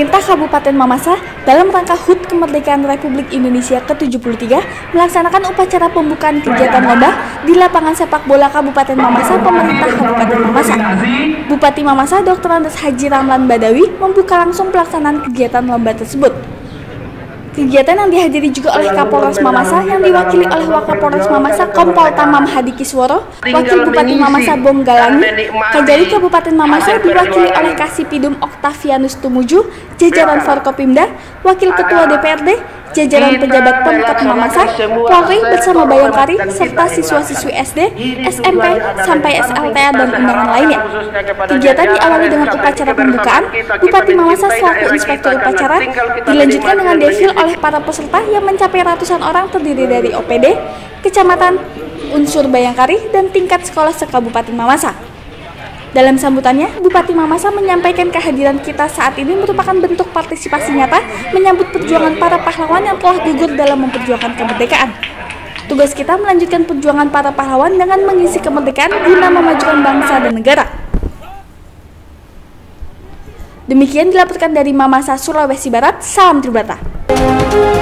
Pemerintah Kabupaten Mamasa dalam rangka HUT Kemerdekaan Republik Indonesia ke-73 melaksanakan upacara pembukaan kegiatan lomba di lapangan sepak bola Kabupaten Mamasa, Pemerintah Kabupaten Mamasa. Bupati Mamasa Dr. Andes Haji Ramlan Badawi membuka langsung pelaksanaan kegiatan lomba tersebut. Kegiatan yang dihadiri juga oleh Kapolres Mamasa yang diwakili oleh Wakapolres Mamasa Kompol Tamam Hadi Kisworo, Wakil Bupati Mamasa Bonggalangi, Kajari Kabupaten Mamasa diwakili oleh Kasipidum Oktavianus Tumuju, jajaran Forkopimda, Wakil Ketua DPRD, jajaran pejabat Pemkab Mamasa, Polri bersama Bayangkari, serta siswa-siswi SD, SMP, sampai SLTA dan undangan lainnya. Kegiatan diawali dengan upacara pembukaan, Bupati Mamasa selaku inspektur upacara, dilanjutkan dengan defil oleh para peserta yang mencapai ratusan orang terdiri dari OPD, kecamatan, unsur Bayangkari, dan tingkat sekolah se-Kabupaten Mamasa. Dalam sambutannya, Bupati Mamasa menyampaikan kehadiran kita saat ini merupakan bentuk partisipasi nyata menyambut perjuangan para pahlawan yang telah gugur dalam memperjuangkan kemerdekaan. Tugas kita melanjutkan perjuangan para pahlawan dengan mengisi kemerdekaan guna memajukan bangsa dan negara. Demikian dilaporkan dari Mamasa, Sulawesi Barat. Salam Tribata.